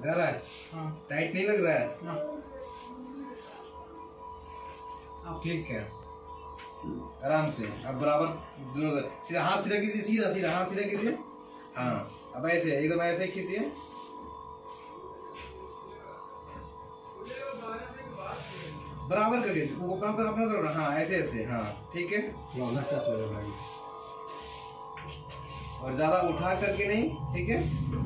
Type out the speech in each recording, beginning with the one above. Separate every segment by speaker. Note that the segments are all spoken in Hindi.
Speaker 1: लग रहा है?
Speaker 2: हाँ।
Speaker 1: टाइट नहीं लग रहा है?
Speaker 2: हाँ।
Speaker 1: ठीक है, आराम से। अब बराबर सीधा हाथ सीधा कीजिए, सीधा सीधा हाथ सीधा कीजिए। हाँ, अब ऐसे एकदम ऐसे खींचिए। बराबर करके वो काम पे अपना करो। हाँ ऐसे ऐसे, हाँ ठीक है। और ज्यादा उठा करके नहीं, ठीक है।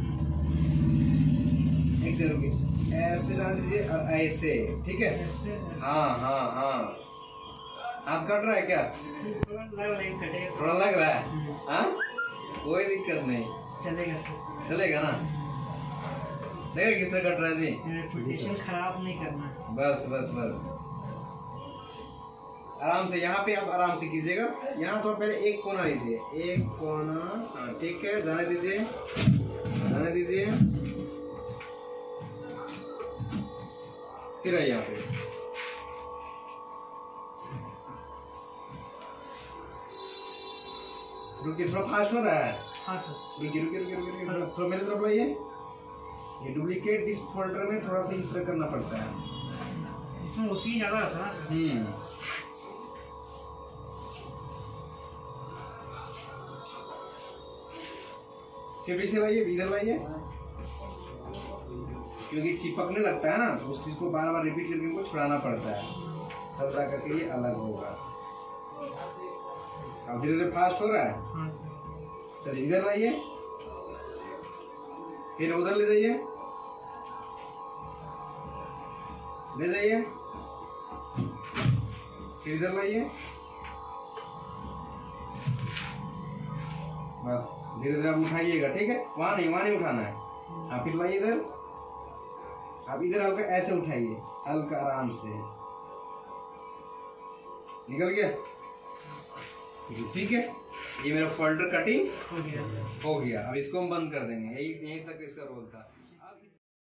Speaker 1: एक से रुकिए, ऐसे जान दीजिए और ऐसे, ठीक है। हाँ हाँ हाँ, हाथ कट रहा है क्या? थोड़ा लग रहा है। हाँ, कोई दिक्कत नहीं,
Speaker 2: चलेगा सर,
Speaker 1: चलेगा ना। देखिए किस तरह कट रहा है जी।
Speaker 2: पोजीशन खराब नहीं करना।
Speaker 1: बस बस बस, आराम से। यहाँ पे आप आराम से कीजिएगा। यहाँ थोड़ा पहले एक कोना लीजिए, एक कोना। हाँ ठीक है, जाने दीजिए, जाने दीजिए। फिर आइए यहाँ पे। रुकिए, थोड़ा फास्ट हो रहा है।
Speaker 2: हाँ सर।
Speaker 1: रुकिए रुकिए रुकिए रुकिए, थोड़ा मेरे तरफ लाइए। ये डुप्लीकेट इस फोल्डर में थोड़ा सा इस तरह करना पड़ता है।
Speaker 2: इसमें उसी ज्यादा रहता है ना।
Speaker 1: फिर पीछे लाइए, इधर लाइए, क्योंकि चिपकने लगता है ना, तो उस चीज को बार बार रिपीट करके हमको छुड़ाना पड़ता है, तब जा करके ये अलग होगा। अब धीरे धीरे फास्ट हो रहा है।
Speaker 2: हाँ
Speaker 1: चलिए इधर लाइए, फिर उधर ले जाइए, ले जाइए, फिर इधर लाइए। बस धीरे धीरे आप उठाइएगा, ठीक है। वहां नहीं उठाना है। हाँ फिर लाइए इधर। आप इधर हल्का ऐसे उठाइए, हल्का आराम से। निकल गया, ठीक है। ये मेरा फोल्डर कटिंग
Speaker 2: हो गया।
Speaker 1: हो गया। अब इसको हम बंद कर देंगे। यही तक इसका रोल था।